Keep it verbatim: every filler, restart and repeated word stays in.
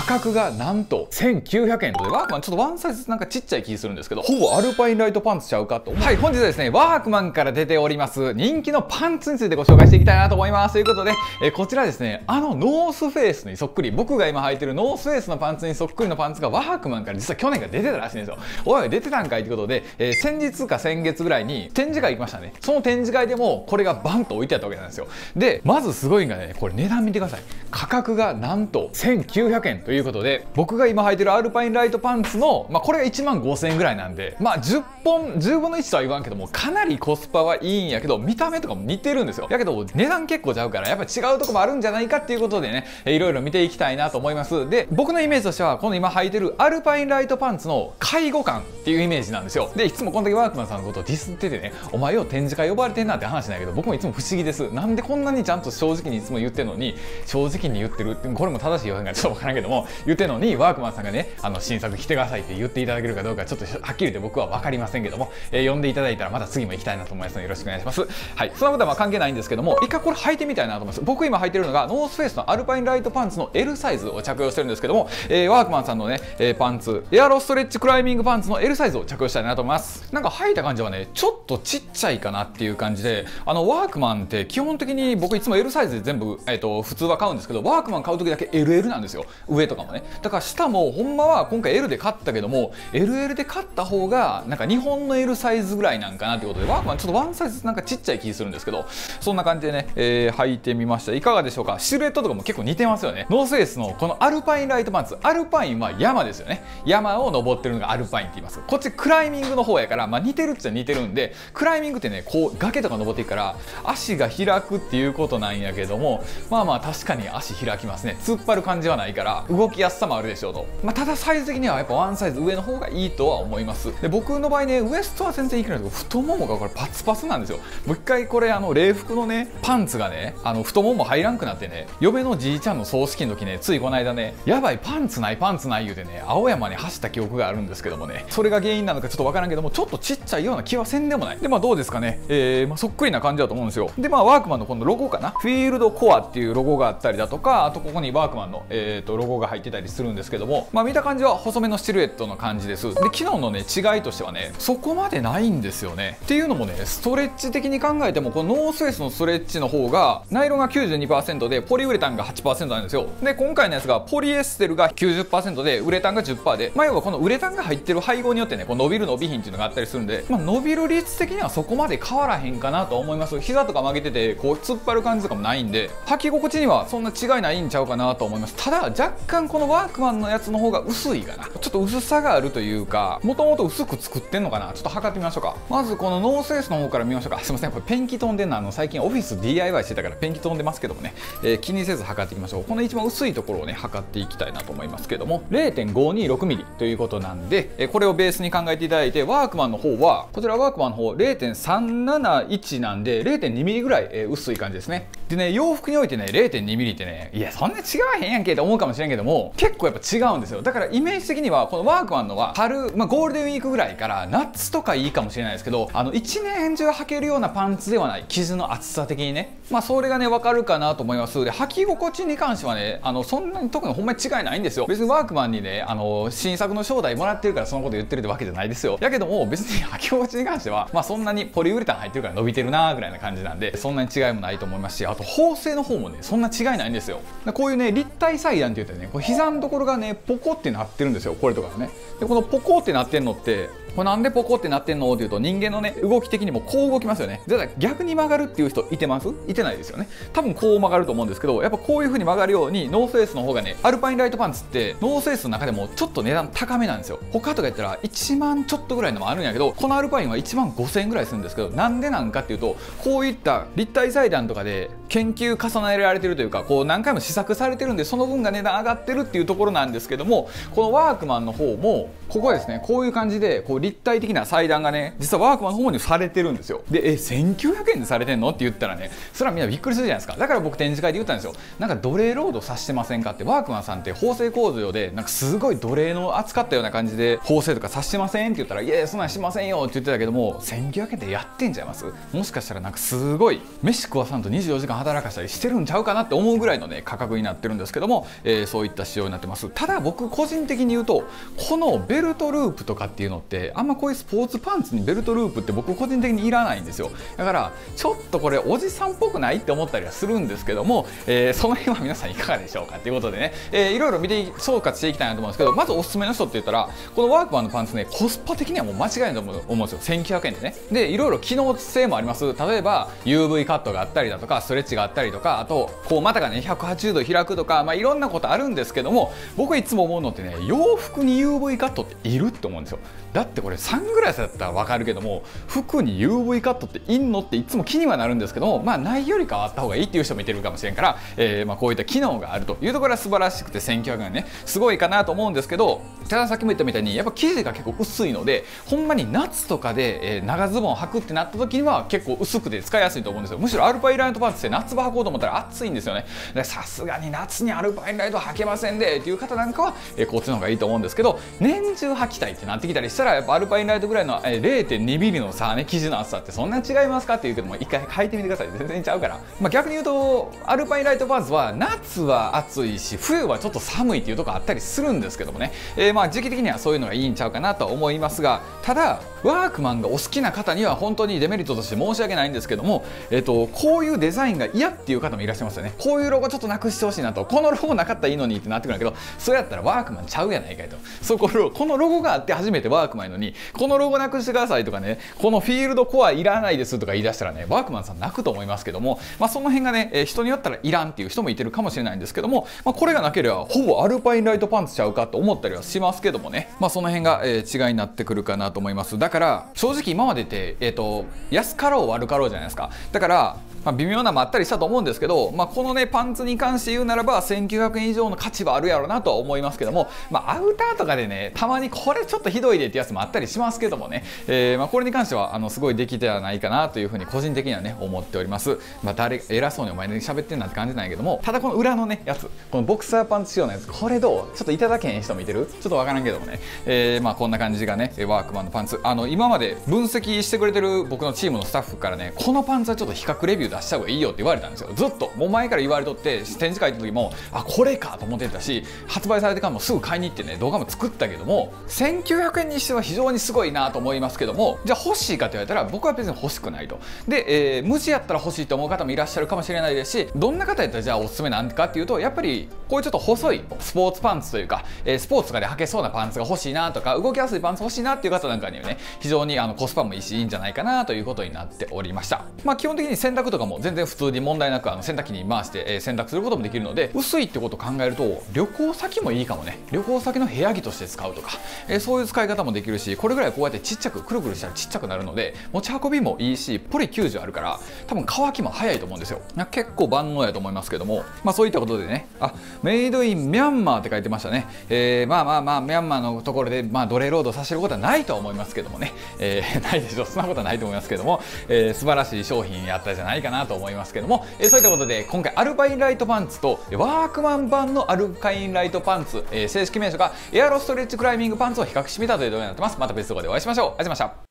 格がなんとせんきゅうひゃくえんとで、ワークマンちょっとワンサイズなんかちっちゃい気するんですけど、ほぼアルパインライトパンツちゃうかと。はい、本日はですね、ワークマンから出ております人気のパンツについてご紹介していきたいなと思います。ということで、えこちらですね、あのノースフェイスにそっくり、僕が今履いてるノースフェイスのパンツにそっくりのパンツがワークマンから実は去年が出てたらしいんですよ。おい、出てたんかいということで、えー、先日か先月ぐらいに展示会行きましたね。その展示会でもこれがバンと置いてあったわけなんですよ。で、まずすごいのがね、これ値段見てください。価格がなんとせんきゅうひゃくえんということで、僕が今履いてるアルパインライトパンツの、まあ、これがいちまんごせんえんぐらいなんで、まあじゅっぽんじゅうぶんのいちとは言わんけども、かなりコスパはいいんやけど、見た目とかも似てるんですよ。やけど値段結構ちゃうから、やっぱ違うとこもあるんじゃないかっていうことでね、いろいろ見ていきたいなと思います。で、僕のイメージとしてはこの今履いてるアルパインライトパンツの介護感っていうイメージなんですよ。で、いつもこの時ワークマンさんのことをディスっててね、お前よ展示会呼ばれてんなって話なんやけど、僕もいつも不思議です。なんでこんなにちゃんと正直にいつも言ってるのに、正直に言ってるって、これも正しい表現がちょっとわからんけども、言ってるのにワークマンさんがね、あの新作着てくださいって言っていただけるかどうかちょっとはっきり言って僕は分かりませんけども、えー、呼んでいただいたらまた次も行きたいなと思いますのでよろしくお願いします。はい、そのことはまあ関係ないんですけども、一回これ履いてみたいなと思います。僕今履いてるのがノースフェイスのアルパインライトパンツの エル サイズを着用してるんですけども、えー、ワークマンさんのね、えー、パンツエアロストレッチクライミングパンツの エル サイズを着用したいなと思います。なんか履いた感じはね、ちょっとちっちゃいかなっていう感じで、あのワークマンって基本的に僕いつも エル サイズで全部、えー、と普通は買うんですけど、ワークマン買う時だけ エルエル なんですよ、上とかもね。だから下もほんまは今回 エル で買ったけども、 エルエル で買った方がなんか日本の エル サイズぐらいなんかなっていうことで、ワークマンちょっとワンサイズなんかちっちゃい気するんですけど、そんな感じでね、えー、履いてみました。いかがでしょうか。シルエットとかも結構似てますよね。ノースフェイスのこのアルパインライトパンツ、アルパインは山ですよね。山を登ってるのがアルパインって言います。こっちクライミングの方やから、まあ、似てるっちゃ似てるんで、クライミングってね、こう崖とか登っていくから足が開くっていうことなんやけども、まあまあ確かに足開きますね。突っ張る感じはないから動きやすさもあるでしょうと。まあ、ただサイズ的にはやっぱワンサイズ上の方がいいとは思います。で、僕の場合ね、ウエストは全然いけないんですけど、太ももがこれパツパツなんですよ。もう一回これあの礼服のねパンツがね、あの太もも入らんくなってね、嫁のじいちゃんの葬式の時ね、ついこの間ね、やばいパンツないパンツない言うてね、青山に走った記憶があるんですけどもね、それが原因なのかちょっとわからんけども、ちょっとちっちゃいような気はせんでもない。で、まあどうですかね、えーまあ、そっくりな感じだと思うんですよ。で、まあワークマンのこのロゴかな、フィールドコアっていうロゴがあったりだとか、あとここにワークマンの、えー、とロゴが入ってたりするんですけども、まあ見た感じは細めのシルエットの感じです。で、機能のね違いとしてはね、そこまでないんですよね。っていうのもね、ストレッチ的に考えてもこのノースフェイスのストレッチの方がナイロンが きゅうじゅうにパーセント でポリウレタンが はちパーセント なんですよ。で、今回のやつがポリエステルが きゅうじゅっパーセント でウレタンが じゅっパーセント で、まあ要はこのウレタンが入ってる配合によってね、こう伸びる伸びひんっていうのがあったりするんで、まあ、伸びる率的にはそこまで変わらへんかなと思います。膝とか曲げててこう突っ張る感じとかもないんで、履き心地にはそんな違いないんちゃうかなと思います。ただ若干このワークマンのやつの方が薄いかな、ちょっと薄さがあるというか、もともと薄く作ってんのかな。ちょっと測ってみましょうか。まずこのノースフェイスの方から見ましょうか。すいません、これペンキ飛んでんの、あの最近オフィス ディーアイワイ してたからペンキ飛んでますけどもね、えー、気にせず測っていきましょう。この一番薄いところをね測っていきたいなと思いますけども、 れいてんごにろくミリ ということなんで、えー、これをベースに考えていただいて、ワークマンの方はこちらワークマンの方 れいてんさんなないち なんで れいてんにミリ ぐらい、えー、薄い感じですね。でね、洋服においてね れいてんにミリ ってね、いやそんな違わへんやんけって思うかもしれんけども、結構やっぱ違うんですよ。だからイメージ的にはこのワークマンのは春、まあ、ゴールデンウィークぐらいから夏とかいいかもしれないですけど、あのいちねん中履けるようなパンツではない、生地の厚さ的にね、まあそれがね分かるかなと思います。で、履き心地に関してはね、あのそんなに特にほんまに違いないんですよ。別にワークマンにね、あの新作の招待もらってるからそのこと言ってるってわけじゃないですよ。やけども別に履き心地に関してはまあそんなにポリウレタン入ってるから伸びてるなーぐらいな感じなんで、そんなに違いもないと思いますし、あと縫製の方もねそんな違いないんですよ。こういうね立体裁断って言ってね、こう膝のところがねポコってなってるんですよ、これとかね。で、このポコってなってんのってこれなんでポコってなってんのっていうと、人間のね動き的にもこう動きますよね。だから逆に曲がるっていう人いてます？いてないですよね。多分こう曲がると思うんですけど、やっぱこういう風に曲がるようにノースフェイスの方がね、アルパインライトパンツってノースフェイスの中でもちょっと値段高めなんですよ。他とか言ったらいちまんちょっとぐらいのもあるんやけど、このアルパインはいちまんごせんえんぐらいするんですけど、なんでなんかっていうと、こういった立体裁断とかで研究重ねられてるというか、こう何回も試作されてるんで、その分が値段上がってるっていうところなんですけども、このワークマンの方もここはですね、こういう感じでこう立体的な裁断がね、実はワークマンの方にされてるんですよ。で、えせんきゅうひゃくえんでされてんのって言ったらね、それはみんなびっくりするじゃないですか。だから僕展示会で言ったんですよ。なんか奴隷労働させてませんかって。ワークマンさんって縫製工場でなんかすごい奴隷の扱ったような感じで縫製とかさせてませんって言ったら、いやいやそんなんしませんよって言ってたけども、せんきゅうひゃくえんでやってんちゃいます？もしかしたらなんかすごい飯食わさんとにじゅうよじかん働かしたりしてるんちゃうかなって思うぐらいのね価格になってるんですけども、えー、そういった仕様になってます。ただ僕個人的に言うと、このベルトループとかっていうのってあんまこういうスポーツパンツにベルトループって僕個人的にいらないんですよ。だからちょっとこれおじさんっぽくないって思ったりはするんですけども、えー、その辺は皆さんいかがでしょうかっていうことでね、えー、いろいろ見て総括していきたいなと思うんですけど、まずおすすめの人って言ったらこのワークマンのパンツね、コスパ的にはもう間違いないと思うんですよ。せんきゅうひゃくえんでね。でいろいろ機能性もあります。例えば ユーブイ カットがあったりだとか、ストレッチがあったりとか、あとこう股がねひゃくはちじゅうど開くとか、まあ、いろんなことあるんですけども、僕はいつも思うのってね、洋服に ユーブイ カットっているって思うんですよ。だってこれサングラスだったら分かるけども、服に ユーブイ カットっていんのっていつも気にはなるんですけども、まあないよりかはあった方がいいっていう人もいてるかもしれんから、えー、まあこういった機能があるというところは素晴らしくてせんきゅうひゃくえんねすごいかなと思うんですけど、たださっきも言ったみたいにやっぱ生地が結構薄いので、ほんまに夏とかで、えー、長ズボンを履くってなった時には結構薄くて使いやすいと思うんですよ。むしろアルパインライトパンツって夏場履こうと思ったら暑いんですよね。さすがに夏にアルパインライト履けませんでっていう方なんかは、えー、こっちの方がいいと思うんですけど、年中履きたいってなってきたりしたらやっぱアルパインライトぐらいの れいてんにミリの差ね、生地の厚さってそんな違いますかっていうけども、一回履いてみてください。全然ちゃうから、まあ、逆に言うとアルパインライトパンツは夏は暑いし冬はちょっと寒いっていうところあったりするんですけどもね、えー、まあ時期的にはそういうのがいいんちゃうかなとは思いますが、ただワークマンがお好きな方には本当にデメリットとして申し訳ないんですけども、えー、とこういうデザインが嫌っていう方もいらっしゃいますよね。こういうロゴちょっとなくしてほしいなと、このロゴなかったらいいのにってなってくるんだけど、そうやったらワークマンちゃうやないかいと。そうこのこのロゴがあって初めてワークマンやのに、このロゴなくしてくださいとかね、このフィールドコアいらないですとか言い出したらね、ワークマンさん泣くと思いますけども、まあ、その辺がね、えー、人によったらいらんっていう人もいてるかもしれないんですけども、まあ、これがなければほぼアルパインライトパンツちゃうかと思ったりはしますけどもね、まあ、その辺が、えー、違いになってくるかなと思います。だから正直今までって、えーと、安かろう悪かろうじゃないですか。だからまあ微妙なもあったりしたと思うんですけど、まあ、このねパンツに関して言うならばせんきゅうひゃくえん以上の価値はあるやろうなとは思いますけども、まあ、アウターとかでねたまにこれちょっとひどいでってやつもあったりしますけどもね、えー、まあこれに関してはあのすごいできてはないかなというふうに個人的にはね思っております。まあ、誰偉そうにお前に喋ってんなんて感じないけども、ただこの裏のねやつ、このボクサーパンツ仕様のやつ、これどうちょっといただけへん人もいてる、ちょっとわからんけどもね、えー、まあこんな感じがねワークマンのパンツ、あの今まで分析してくれてる僕のチームのスタッフからね、このパンツはちょっと比較レビュー出した方がいいよって言われたんですよ。ずっともう前から言われとって、展示会行った時もあこれかと思ってたし、発売されてからもすぐ買いに行ってね動画も作ったけども、せんきゅうひゃくえんにしては非常にすごいなと思いますけども、じゃあ欲しいかと言われたら僕は別に欲しくないと。で、えー、無地やったら欲しいと思う方もいらっしゃるかもしれないですし、どんな方やったらじゃあおすすめなんかっていうと、やっぱりこういうちょっと細いスポーツパンツというか、えー、スポーツとかで履けそうなパンツが欲しいなとか、動きやすいパンツ欲しいなっていう方なんかにはね非常にあのコスパもいいしいいんじゃないかなということになっておりました。まあ基本的に洗濯とかも全然普通に問題なくあの洗濯機に回して、えー、洗濯することもできるので、薄いってことを考えると旅行先もいいかもね。旅行先の部屋着として使うとか、えー、そういう使い方もできるし、これぐらいこうやってちっちゃくくるくるしたらちっちゃくなるので持ち運びもいいし、ポリきゅうじゅうあるから多分乾きも早いと思うんですよ。結構万能やと思いますけども、まあそういったことでね、あメイドインミャンマーって書いてましたね。えー、まあまあまあミャンマーのところで、まあ、奴隷労働させることはないとは思いますけどもね、えー、ないでしょう、そんなことはないと思いますけども、えー、素晴らしい商品やったじゃないかなと思いますけども、えー、そういったことで今回アルパインライトパンツとワークマン版のアルパインライトパンツ、えー、正式名称がエアロストレッチクライミングパンツを比較してみたという動画になってます。また別動画でお会いしましょう。ありがとうございました。